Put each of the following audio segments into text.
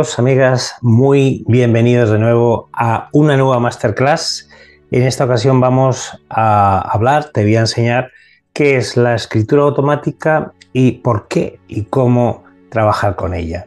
Amigos, amigas, muy bienvenidos de nuevo a una nueva masterclass. En esta ocasión vamos a hablar, te voy a enseñar qué es la escritura automática y por qué y cómo trabajar con ella.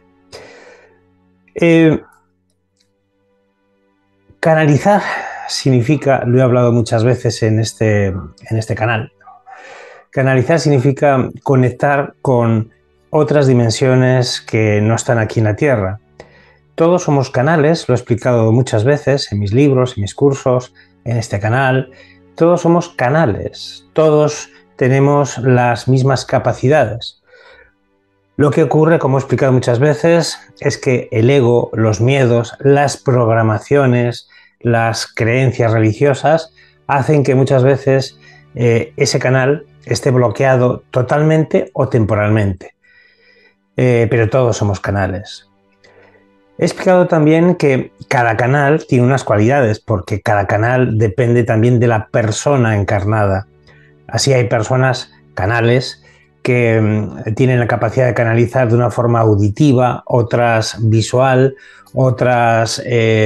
Canalizar significa, lo he hablado muchas veces en este canal, canalizar significa conectar con otras dimensiones que no están aquí en la Tierra. Todos somos canales, lo he explicado muchas veces en mis libros, en mis cursos, en este canal. Todos somos canales, todos tenemos las mismas capacidades. Lo que ocurre, como he explicado muchas veces, es que el ego, los miedos, las programaciones, las creencias religiosas hacen que muchas veces ese canal esté bloqueado totalmente o temporalmente. Pero todos somos canales. He explicado también que cada canal tiene unas cualidades, porque cada canal depende también de la persona encarnada. Así hay personas, canales, que tienen la capacidad de canalizar de una forma auditiva, otras visual, otras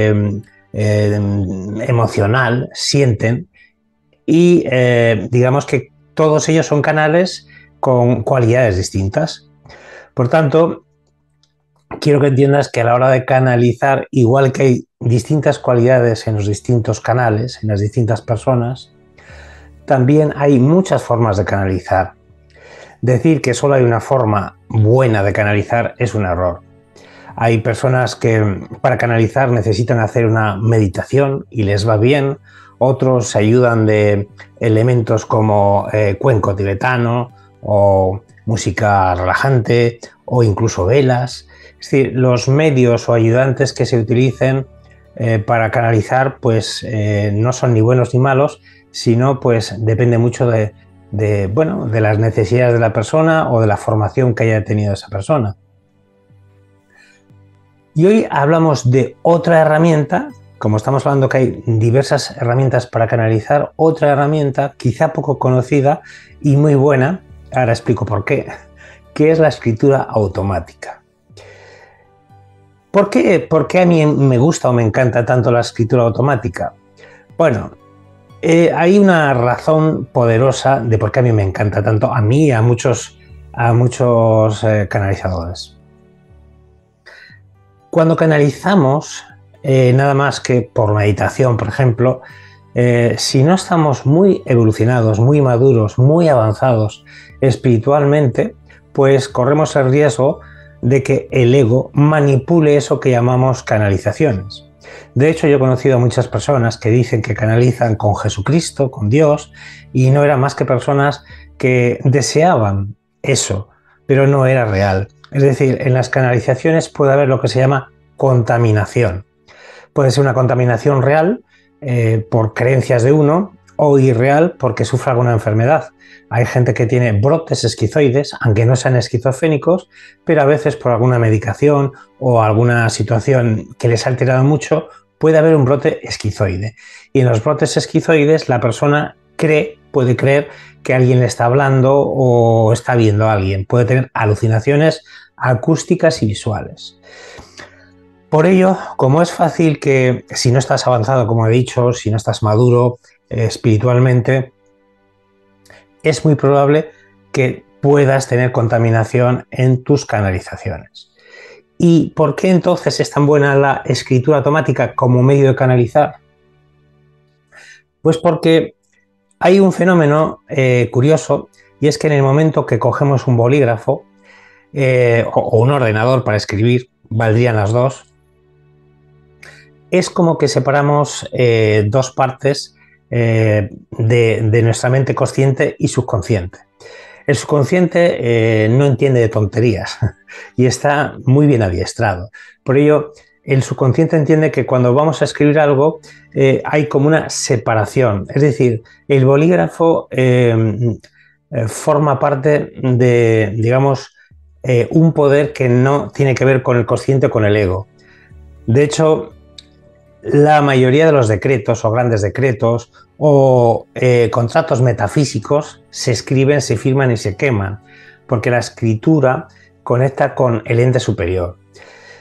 emocional, sienten. Y digamos que todos ellos son canales con cualidades distintas. Por tanto, quiero que entiendas que a la hora de canalizar, igual que hay distintas cualidades en los distintos canales, en las distintas personas, también hay muchas formas de canalizar. Decir que solo hay una forma buena de canalizar es un error. Hay personas que para canalizar necesitan hacer una meditación y les va bien. Otros se ayudan de elementos como cuenco tibetano o música relajante o incluso velas. Es decir, los medios o ayudantes que se utilicen para canalizar pues no son ni buenos ni malos, sino pues depende mucho de las necesidades de la persona o de la formación que haya tenido esa persona. Y hoy hablamos de otra herramienta, como estamos hablando que hay diversas herramientas para canalizar, otra herramienta quizá poco conocida y muy buena, ahora explico por qué, que es la escritura automática. ¿Por qué a mí me gusta o me encanta tanto la escritura automática? Bueno, hay una razón poderosa de por qué a mí me encanta tanto, a mí y a muchos canalizadores. Cuando canalizamos, nada más que por meditación, por ejemplo, si no estamos muy evolucionados, muy maduros, muy avanzados espiritualmente, pues corremos el riesgo de que el ego manipule eso que llamamos canalizaciones. De hecho, yo he conocido a muchas personas que dicen que canalizan con Jesucristo, con Dios, y no eran más que personas que deseaban eso, pero no era real. Es decir, en las canalizaciones puede haber lo que se llama contaminación. Puede ser una contaminación real por creencias de uno o irreal porque sufre alguna enfermedad. Hay gente que tiene brotes esquizoides, aunque no sean esquizofrénicos, pero a veces por alguna medicación o alguna situación que les ha alterado mucho, puede haber un brote esquizoide. Y en los brotes esquizoides la persona puede creer que alguien le está hablando o está viendo a alguien. Puede tener alucinaciones acústicas y visuales. Por ello, como es fácil que si no estás avanzado, como he dicho, si no estás maduro espiritualmente, es muy probable que puedas tener contaminación en tus canalizaciones. ¿Y por qué entonces es tan buena la escritura automática como medio de canalizar? Pues porque hay un fenómeno curioso, y es que en el momento que cogemos un bolígrafo o un ordenador para escribir, valdrían las dos, es como que separamos dos partes de nuestra mente consciente y subconsciente. El subconsciente no entiende de tonterías y está muy bien adiestrado. Por ello, el subconsciente entiende que cuando vamos a escribir algo hay como una separación. Es decir, el bolígrafo forma parte de, digamos, un poder que no tiene que ver con el consciente o con el ego. De hecho, la mayoría de los decretos o grandes decretos o contratos metafísicos se escriben, se firman y se queman, porque la escritura conecta con el ente superior.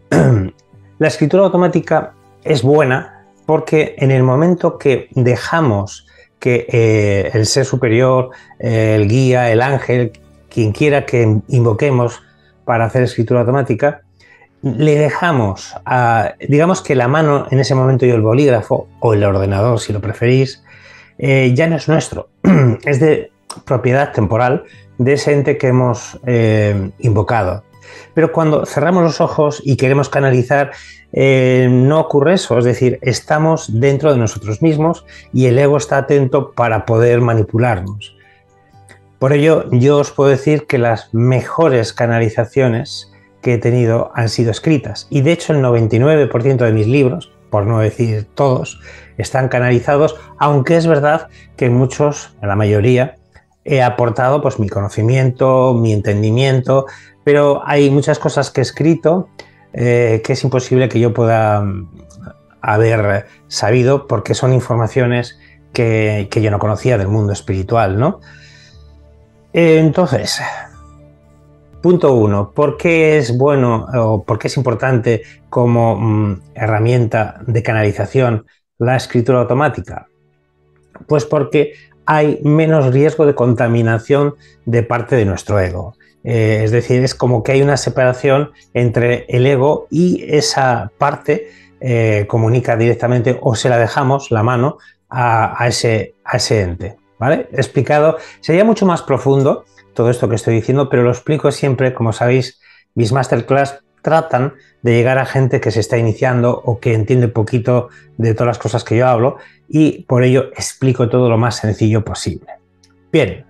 La escritura automática es buena porque en el momento que dejamos que el ser superior, el guía, el ángel, quien quiera que invoquemos para hacer escritura automática, le dejamos, digamos que la mano en ese momento y el bolígrafo, o el ordenador si lo preferís, ya no es nuestro, es de propiedad temporal de ese ente que hemos invocado. Pero cuando cerramos los ojos y queremos canalizar, no ocurre eso, es decir, estamos dentro de nosotros mismos y el ego está atento para poder manipularnos. Por ello, yo os puedo decir que las mejores canalizaciones que he tenido han sido escritas, y de hecho el 99% de mis libros, por no decir todos, están canalizados, aunque es verdad que en muchos, en la mayoría, he aportado pues mi conocimiento, mi entendimiento, pero hay muchas cosas que he escrito que es imposible que yo pueda haber sabido porque son informaciones que yo no conocía del mundo espiritual, ¿no? Entonces, punto 1, ¿por qué es bueno o por qué es importante como herramienta de canalización la escritura automática? Pues porque hay menos riesgo de contaminación de parte de nuestro ego. Es decir, es como que hay una separación entre el ego y esa parte comunica directamente o se la dejamos, la mano, a ese ente. ¿Vale? Explicado, sería mucho más profundo todo esto que estoy diciendo, pero lo explico siempre, como sabéis, mis masterclass tratan de llegar a gente que se está iniciando o que entiende poquito de todas las cosas que yo hablo y por ello explico todo lo más sencillo posible. Bien,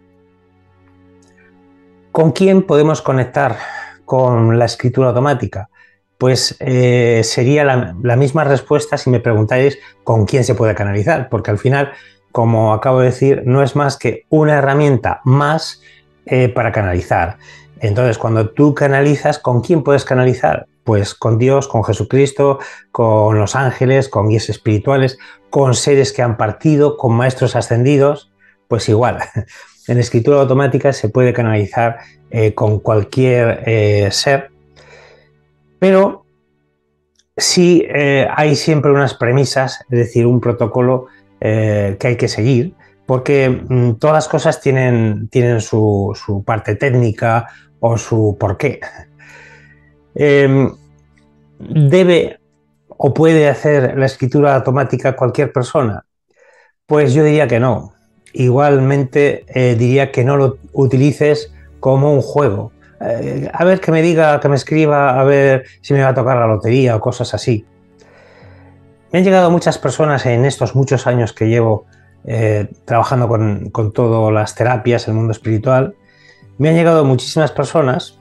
¿con quién podemos conectar con la escritura automática? Pues sería la misma respuesta si me preguntáis con quién se puede canalizar, porque al final, como acabo de decir, no es más que una herramienta más para canalizar. Entonces, cuando tú canalizas, ¿con quién puedes canalizar? Pues con Dios, con Jesucristo, con los ángeles, con guías espirituales, con seres que han partido, con maestros ascendidos, pues igual. En escritura automática se puede canalizar con cualquier ser, pero sí hay siempre unas premisas, es decir, un protocolo que hay que seguir, porque todas las cosas tienen su parte técnica o su porqué. ¿Debe o puede hacer la escritura automática cualquier persona? Pues yo diría que no. Igualmente diría que no lo utilices como un juego. A ver que me diga, que me escriba, a ver si me va a tocar la lotería o cosas así. Me han llegado muchas personas en estos muchos años que llevo trabajando con todas las terapias, el mundo espiritual. Me han llegado muchísimas personas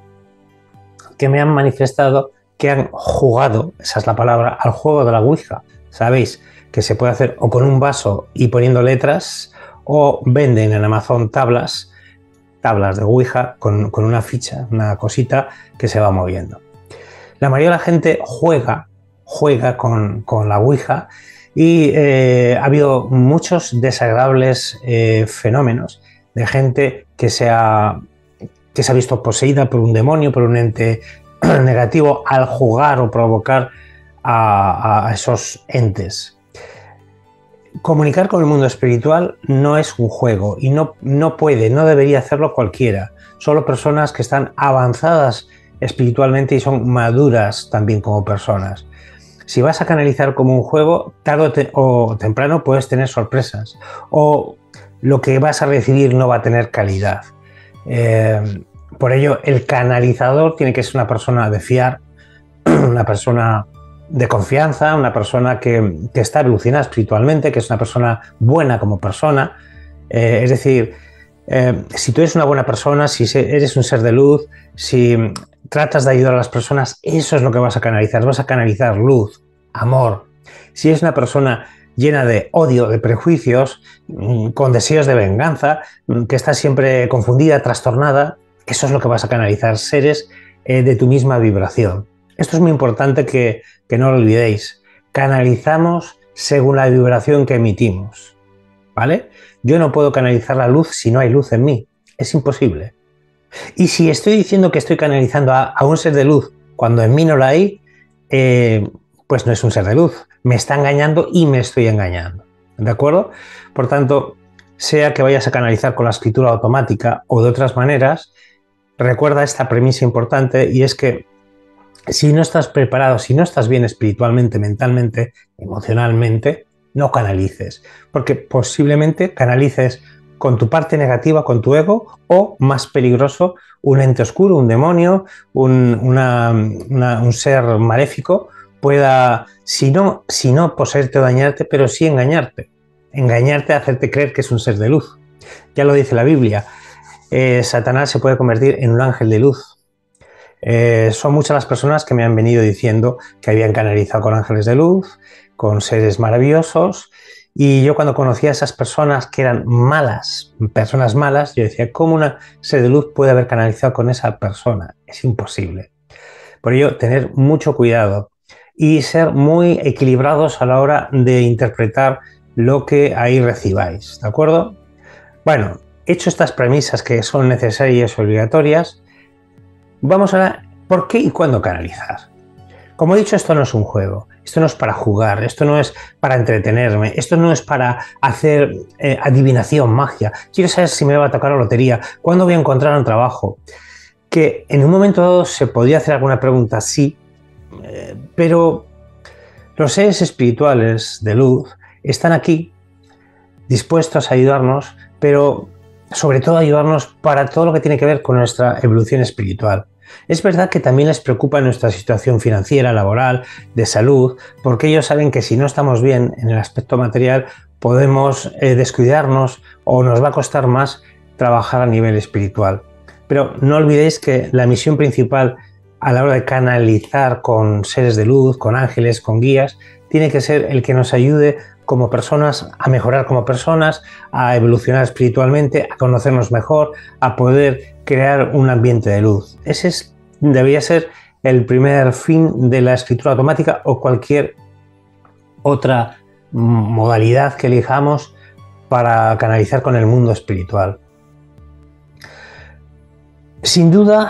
que me han manifestado que han jugado, esa es la palabra, al juego de la Ouija. Sabéis que se puede hacer o con un vaso y poniendo letras, o venden en Amazon tablas de Ouija con una ficha, una cosita que se va moviendo. La mayoría de la gente juega con la Ouija y ha habido muchos desagradables fenómenos de gente que se ha visto poseída por un demonio, por un ente negativo al jugar o provocar a esos entes. Comunicar con el mundo espiritual no es un juego y no debería hacerlo cualquiera. Solo personas que están avanzadas espiritualmente y son maduras también como personas. Si vas a canalizar como un juego, tarde o temprano puedes tener sorpresas o lo que vas a recibir no va a tener calidad. Por ello, el canalizador tiene que ser una persona de fiar, una persona de confianza, una persona que está evolucionada espiritualmente, que es una persona buena como persona. Es decir, si tú eres una buena persona, si eres un ser de luz, si tratas de ayudar a las personas, eso es lo que vas a canalizar. Vas a canalizar luz, amor. Si eres una persona llena de odio, de prejuicios, con deseos de venganza, que está siempre confundida, trastornada, eso es lo que vas a canalizar, seres de tu misma vibración. Esto es muy importante que no lo olvidéis. Canalizamos según la vibración que emitimos, ¿vale? Yo no puedo canalizar la luz si no hay luz en mí. Es imposible. Y si estoy diciendo que estoy canalizando a un ser de luz Cuando en mí no la hay, pues no es un ser de luz. Me está engañando y me estoy engañando. ¿De acuerdo? Por tanto, sea que vayas a canalizar con la escritura automática o de otras maneras, recuerda esta premisa importante, y es que si no estás preparado, si no estás bien espiritualmente, mentalmente, emocionalmente, no canalices, porque posiblemente canalices con tu parte negativa, con tu ego, o más peligroso, un ente oscuro, un demonio, un ser maléfico pueda, si no poseerte o dañarte, pero sí engañarte, hacerte creer que es un ser de luz. Ya lo dice la Biblia, Satanás se puede convertir en un ángel de luz. Son muchas las personas que me han venido diciendo que habían canalizado con ángeles de luz, con seres maravillosos, y yo cuando conocía a esas personas que eran malas, personas malas, yo decía, ¿cómo una ser de luz puede haber canalizado con esa persona? Es imposible. Por ello, tener mucho cuidado y ser muy equilibrados a la hora de interpretar lo que ahí recibáis, ¿de acuerdo? Bueno, hecho estas premisas que son necesarias y obligatorias, vamos a ver por qué y cuándo canalizar. Como he dicho, esto no es un juego, esto no es para jugar, esto no es para entretenerme, esto no es para hacer adivinación, magia. Quiero saber si me va a tocar la lotería, cuándo voy a encontrar un trabajo. Que en un momento dado se podía hacer alguna pregunta, sí, pero los seres espirituales de luz están aquí dispuestos a ayudarnos, pero sobre todo ayudarnos para todo lo que tiene que ver con nuestra evolución espiritual. Es verdad que también les preocupa nuestra situación financiera, laboral, de salud, porque ellos saben que si no estamos bien en el aspecto material, podemos descuidarnos o nos va a costar más trabajar a nivel espiritual. Pero no olvidéis que la misión principal a la hora de canalizar con seres de luz, con ángeles, con guías, tiene que ser el que nos ayude como personas a mejorar como personas, a evolucionar espiritualmente, a conocernos mejor, a poder crear un ambiente de luz. Ese debería ser el primer fin de la escritura automática o cualquier otra modalidad que elijamos para canalizar con el mundo espiritual. Sin duda,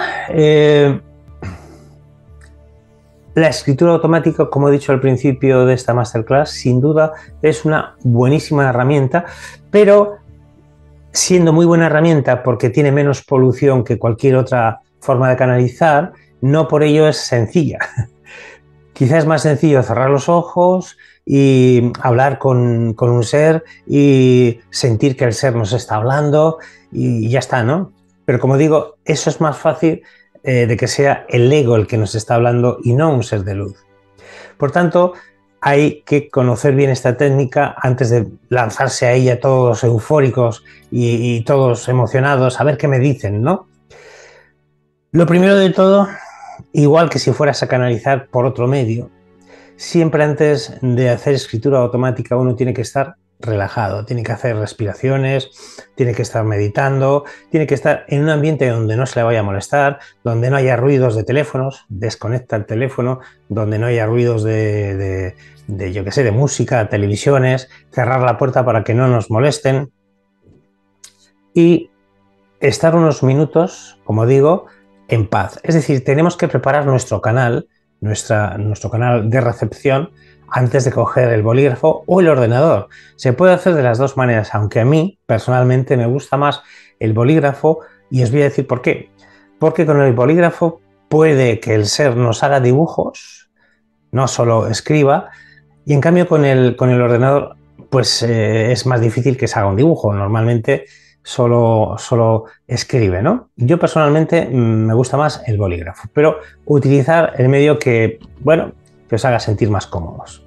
la escritura automática, como he dicho al principio de esta masterclass, sin duda es una buenísima herramienta, pero siendo muy buena herramienta porque tiene menos polución que cualquier otra forma de canalizar, no por ello es sencilla. Quizás es más sencillo cerrar los ojos y hablar con un ser y sentir que el ser nos está hablando y ya está, ¿no? Pero como digo, eso es más fácil de que sea el ego el que nos está hablando y no un ser de luz. Por tanto, hay que conocer bien esta técnica antes de lanzarse a ella todos eufóricos y todos emocionados a ver qué me dicen, ¿no? Lo primero de todo, igual que si fueras a canalizar por otro medio, siempre antes de hacer escritura automática uno tiene que estar relajado, tiene que hacer respiraciones, tiene que estar meditando, tiene que estar en un ambiente donde no se le vaya a molestar, donde no haya ruidos de teléfonos, desconecta el teléfono, donde no haya ruidos de yo qué sé, de música, televisiones, cerrar la puerta para que no nos molesten y estar unos minutos, como digo, en paz. Es decir, tenemos que preparar nuestro canal, nuestro canal de recepción antes de coger el bolígrafo o el ordenador. Se puede hacer de las dos maneras, aunque a mí personalmente me gusta más el bolígrafo y os voy a decir por qué. Porque con el bolígrafo puede que el ser nos haga dibujos, no solo escriba, y en cambio con el ordenador pues es más difícil que se haga un dibujo. Normalmente solo escribe, ¿no? Yo personalmente me gusta más el bolígrafo, pero utilizar el medio que, bueno, que os haga sentir más cómodos.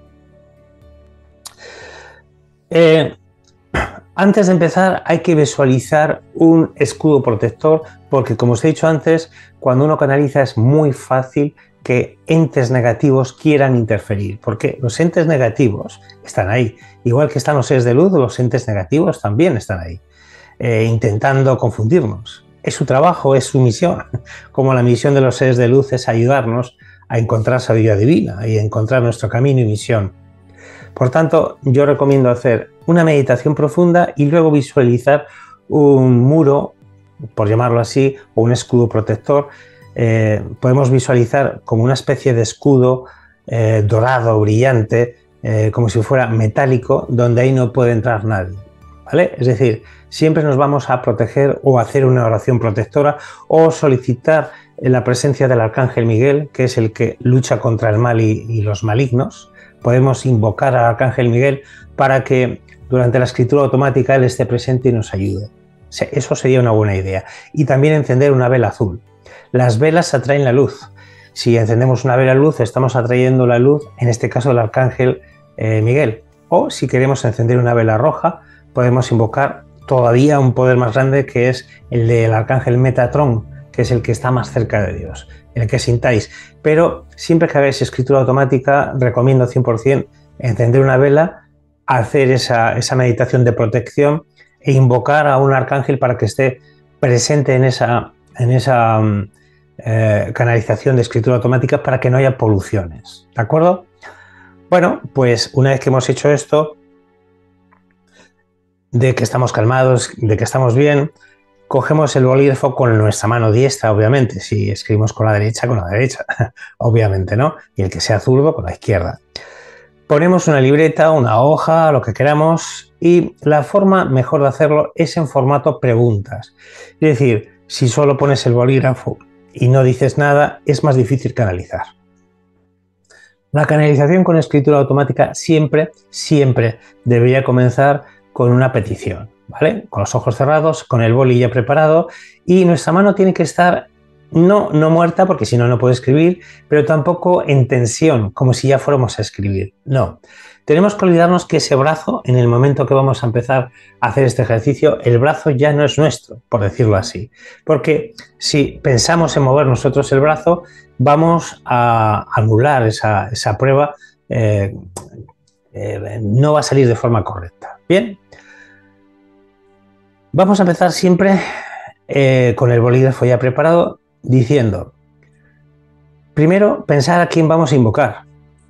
Antes de empezar hay que visualizar un escudo protector porque, como os he dicho antes, cuando uno canaliza es muy fácil que entes negativos quieran interferir, porque los entes negativos están ahí. Igual que están los seres de luz, los entes negativos también están ahí, intentando confundirnos. Es su trabajo, es su misión, como la misión de los seres de luz es ayudarnos a encontrar sabiduría divina y a encontrar nuestro camino y misión. Por tanto, yo recomiendo hacer una meditación profunda y luego visualizar un muro, por llamarlo así, o un escudo protector podemos visualizar como una especie de escudo dorado, brillante, como si fuera metálico, donde ahí no puede entrar nadie, ¿vale? Es decir, siempre nos vamos a proteger o hacer una oración protectora o solicitar la presencia del Arcángel Miguel, que es el que lucha contra el mal y los malignos. Podemos invocar al Arcángel Miguel para que durante la escritura automática él esté presente y nos ayude. Eso sería una buena idea. Y también encender una vela azul. Las velas atraen la luz. Si encendemos una vela luz, estamos atrayendo la luz, en este caso del Arcángel Miguel. O si queremos encender una vela roja, podemos invocar todavía un poder más grande, que es el del Arcángel Metatrón, que es el que está más cerca de Dios, el que sintáis. Pero siempre que hagáis escritura automática, recomiendo 100% encender una vela, hacer esa meditación de protección e invocar a un arcángel para que esté presente en esa canalización de escritura automática, para que no haya poluciones, ¿de acuerdo? Bueno, pues una vez que hemos hecho esto, de que estamos calmados, de que estamos bien, cogemos el bolígrafo con nuestra mano diestra, obviamente. Si escribimos con la derecha, obviamente, ¿no? Y el que sea zurdo, con la izquierda. Ponemos una libreta, una hoja, lo que queramos, y la forma mejor de hacerlo es en formato preguntas. Es decir, si solo pones el bolígrafo y no dices nada, es más difícil canalizar. La canalización con escritura automática siempre debería comenzar con una petición, ¿vale? Con los ojos cerrados, con el boli ya preparado, y nuestra mano tiene que estar no muerta, porque si no, no puede escribir, pero tampoco en tensión, como si ya fuéramos a escribir. No. Tenemos que olvidarnos que ese brazo, en el momento que vamos a empezar a hacer este ejercicio, el brazo ya no es nuestro, por decirlo así. Porque si pensamos en mover nosotros el brazo, vamos a anular esa prueba, no va a salir de forma correcta. Bien. Vamos a empezar siempre con el bolígrafo ya preparado, diciendo, primero, pensar a quién vamos a invocar.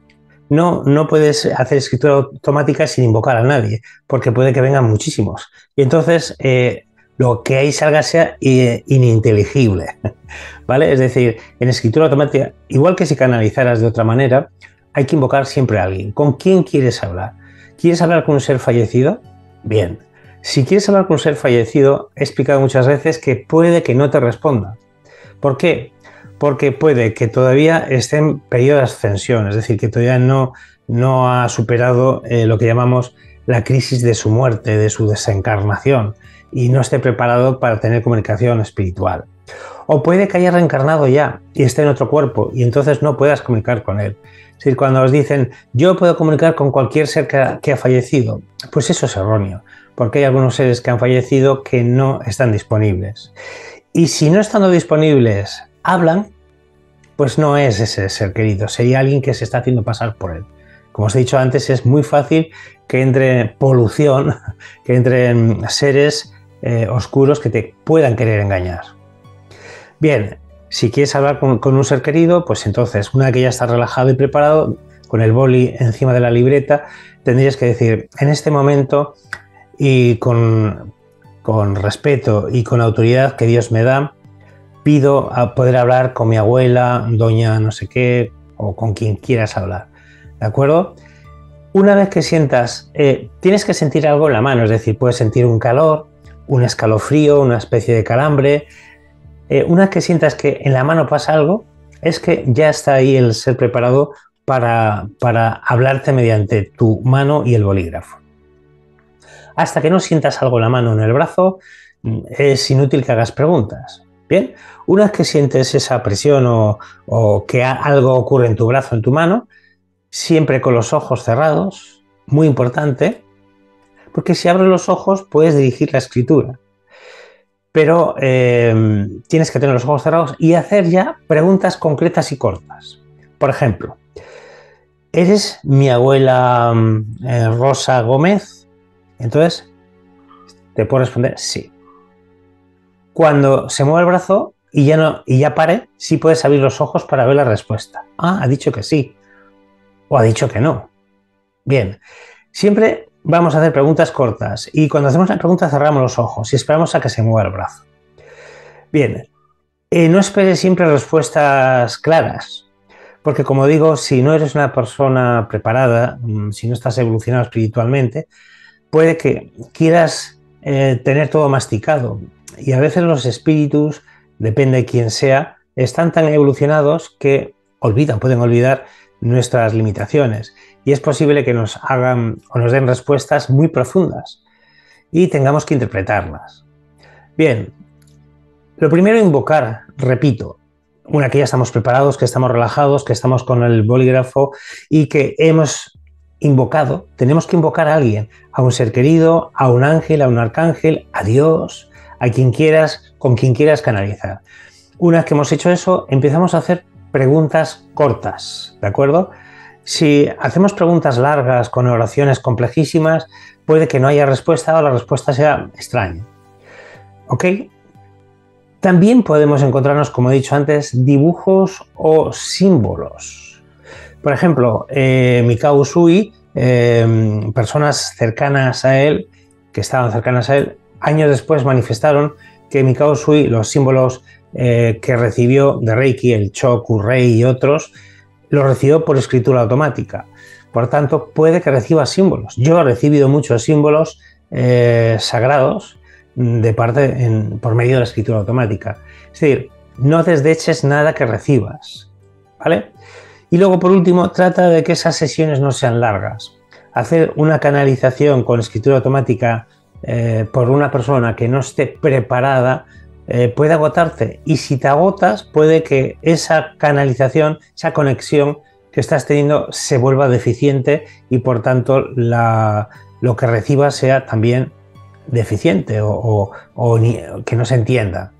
No puedes hacer escritura automática sin invocar a nadie, porque puede que vengan muchísimos. Y entonces lo que ahí salga sea ininteligible, ¿vale? Es decir, en escritura automática, igual que si canalizaras de otra manera, hay que invocar siempre a alguien. ¿Con quién quieres hablar? ¿Quieres hablar con un ser fallecido? Bien. Si quieres hablar con un ser fallecido, he explicado muchas veces que puede que no te responda. ¿Por qué? Porque puede que todavía esté en periodo de ascensión, es decir, que todavía no ha superado lo que llamamos la crisis de su muerte, de su desencarnación, y no esté preparado para tener comunicación espiritual. O puede que haya reencarnado ya y esté en otro cuerpo y entonces no puedas comunicar con él. Es decir, cuando os dicen, yo puedo comunicar con cualquier ser que ha fallecido, pues eso es erróneo, porque hay algunos seres que han fallecido que no están disponibles. Y si no estando disponibles hablan, pues no es ese ser querido, sería alguien que se está haciendo pasar por él. Como os he dicho antes, es muy fácil que entre polución, que entren seres oscuros que te puedan querer engañar. Bien, si quieres hablar con un ser querido, pues entonces, una vez que ya estás relajado y preparado, con el boli encima de la libreta, tendrías que decir, en este momento, y con respeto y con autoridad que Dios me da, pido a poder hablar con mi abuela, doña no sé qué, o con quien quieras hablar, ¿de acuerdo? Una vez que sientas, tienes que sentir algo en la mano, es decir, puedes sentir un calor, un escalofrío, una especie de calambre. Una vez que sientas que en la mano pasa algo, es que ya está ahí el ser preparado para hablarte mediante tu mano y el bolígrafo. Hasta que no sientas algo en la mano o en el brazo, es inútil que hagas preguntas. Bien, una vez que sientes esa presión o que algo ocurre en tu brazo, en tu mano, siempre con los ojos cerrados, muy importante, porque si abres los ojos puedes dirigir la escritura. Pero tienes que tener los ojos cerrados y hacer ya preguntas concretas y cortas. Por ejemplo, ¿eres mi abuela Rosa Gómez? Entonces, te puedo responder sí. Cuando se mueve el brazo y ya pare, sí puedes abrir los ojos para ver la respuesta. Ah, ha dicho que sí. O ha dicho que no. Bien, siempre vamos a hacer preguntas cortas y cuando hacemos la pregunta cerramos los ojos y esperamos a que se mueva el brazo. Bien, No esperes siempre respuestas claras, porque como digo, si no eres una persona preparada, si no estás evolucionado espiritualmente, puede que quieras tener todo masticado. Y a veces los espíritus, depende de quién sea, están tan evolucionados que pueden olvidar nuestras limitaciones. Y es posible que nos hagan o nos den respuestas muy profundas y tengamos que interpretarlas. Bien, lo primero, invocar, repito, que ya estamos preparados, que estamos relajados, que estamos con el bolígrafo y que hemos invocado, tenemos que invocar a alguien, a un ser querido, a un ángel, a un arcángel, a Dios, a quien quieras, con quien quieras canalizar. Una vez que hemos hecho eso, empezamos a hacer preguntas cortas, ¿de acuerdo? Si hacemos preguntas largas con oraciones complejísimas, puede que no haya respuesta o la respuesta sea extraña. ¿Ok? También podemos encontrarnos, como he dicho antes, dibujos o símbolos. Por ejemplo, Mikao Usui, personas cercanas a él, que estaban cercanas a él, años después manifestaron que Mikao Usui, los símbolos que recibió de Reiki, el Choku, Rei y otros, los recibió por escritura automática. Por tanto, puede que reciba símbolos. Yo he recibido muchos símbolos sagrados por medio de la escritura automática. Es decir, no desdeches nada que recibas, ¿vale? Y luego, por último, trata de que esas sesiones no sean largas. Hacer una canalización con escritura automática por una persona que no esté preparada puede agotarte, y si te agotas puede que esa canalización, esa conexión que estás teniendo se vuelva deficiente y por tanto lo que recibas sea también deficiente o que no se entienda.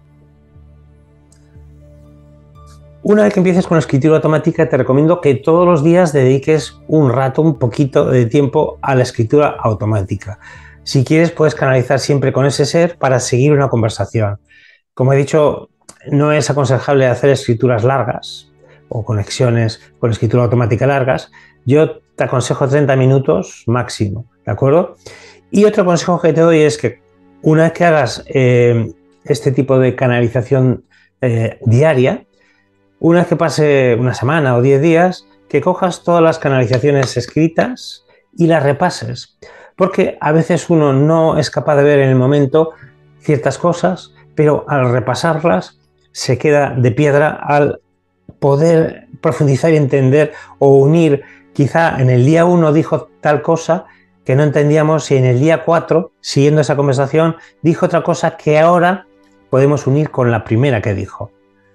Una vez que empieces con escritura automática, te recomiendo que todos los días dediques un rato, un poquito de tiempo a la escritura automática. Si quieres, puedes canalizar siempre con ese ser para seguir una conversación. Como he dicho, no es aconsejable hacer escrituras largas o conexiones con escritura automática largas. Yo te aconsejo 30 minutos máximo, ¿de acuerdo? Y otro consejo que te doy es que una vez que hagas este tipo de canalización diaria, una vez que pase una semana o 10 días, que cojas todas las canalizaciones escritas y las repases. Porque a veces uno no es capaz de ver en el momento ciertas cosas, pero al repasarlas se queda de piedra al poder profundizar y entender o unir. Quizá en el día 1 dijo tal cosa que no entendíamos y en el día 4, siguiendo esa conversación, dijo otra cosa que ahora podemos unir con la primera que dijo.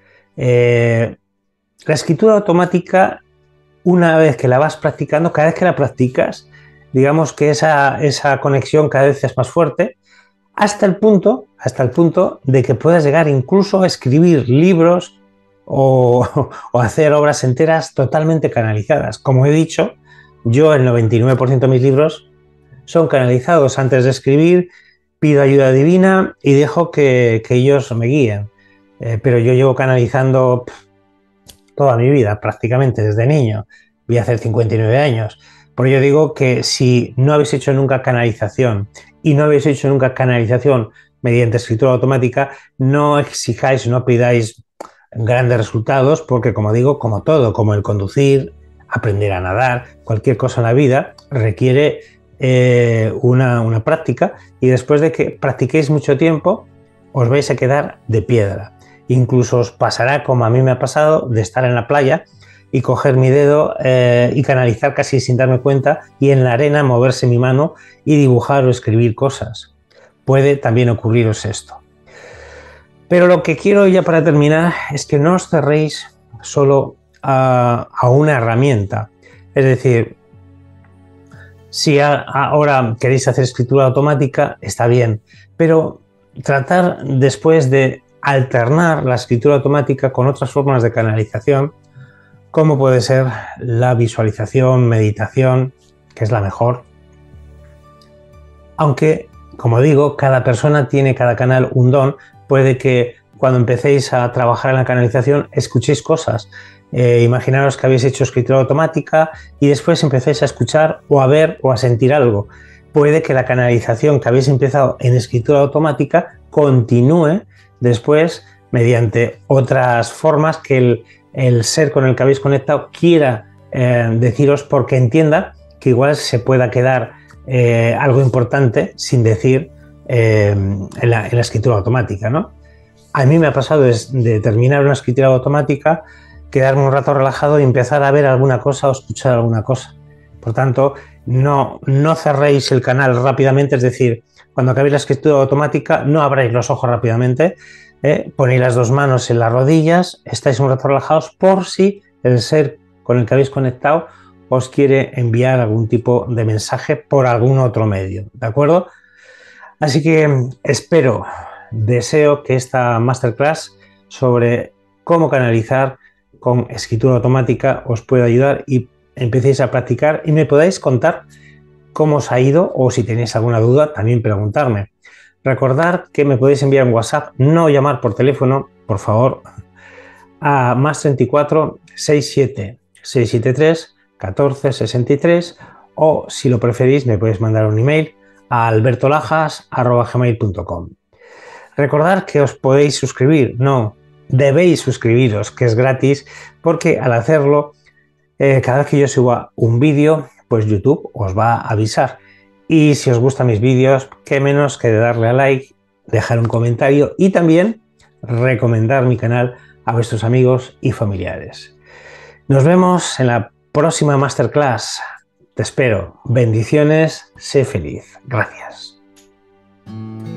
La escritura automática, una vez que la vas practicando, cada vez que la practicas, digamos que esa conexión cada vez es más fuerte, hasta el punto de que puedas llegar incluso a escribir libros o hacer obras enteras totalmente canalizadas. Como he dicho, yo el 99% de mis libros son canalizados. Antes de escribir, pido ayuda divina y dejo que ellos me guíen. Pero yo llevo canalizando toda mi vida, prácticamente desde niño. Voy a hacer 59 años. Por ello digo que si no habéis hecho nunca canalización y no habéis hecho nunca canalización mediante escritura automática, no exijáis, no pidáis grandes resultados, porque como digo, como todo, como el conducir, aprender a nadar, cualquier cosa en la vida requiere una práctica, y después de que practiquéis mucho tiempo os vais a quedar de piedra. Incluso os pasará como a mí me ha pasado de estar en la playa y coger mi dedo y canalizar casi sin darme cuenta, y en la arena moverse mi mano y dibujar o escribir cosas. Puede también ocurriros esto. Pero lo que quiero ya para terminar es que no os cerréis solo a una herramienta. Es decir, si ahora queréis hacer escritura automática, está bien, pero tratar después de alternar la escritura automática con otras formas de canalización, como puede ser la visualización, meditación, que es la mejor. Aunque, como digo, cada persona tiene, cada canal, un don. Puede que cuando empecéis a trabajar en la canalización escuchéis cosas. Imaginaros que habéis hecho escritura automática y después empecéis a escuchar o a ver o a sentir algo. Puede que la canalización que habéis empezado en escritura automática continúe después mediante otras formas que el ser con el que habéis conectado quiera deciros, porque entienda que igual se pueda quedar algo importante sin decir en la escritura automática, ¿no? A mí me ha pasado de terminar una escritura automática, quedarme un rato relajado y empezar a ver alguna cosa o escuchar alguna cosa. Por tanto, no cerréis el canal rápidamente, es decir, cuando acabéis la escritura automática, no abráis los ojos rápidamente, ponéis las dos manos en las rodillas, estáis un rato relajados por si el ser con el que habéis conectado os quiere enviar algún tipo de mensaje por algún otro medio, ¿de acuerdo? Así que deseo que esta masterclass sobre cómo canalizar con escritura automática os pueda ayudar y empecéis a practicar y me podáis contar cómo os ha ido, o si tenéis alguna duda también preguntarme. Recordad que me podéis enviar un WhatsApp, no llamar por teléfono, por favor, a +34 67 673 14 63, o si lo preferís me podéis mandar un email a albertolajas@gmail.com. Recordad que os podéis suscribir, no, debéis suscribiros, que es gratis, porque al hacerlo, cada vez que yo suba un vídeo, pues YouTube os va a avisar. Y si os gustan mis vídeos, qué menos que darle a like, dejar un comentario y también recomendar mi canal a vuestros amigos y familiares. Nos vemos en la próxima masterclass. Te espero. Bendiciones, sé feliz. Gracias.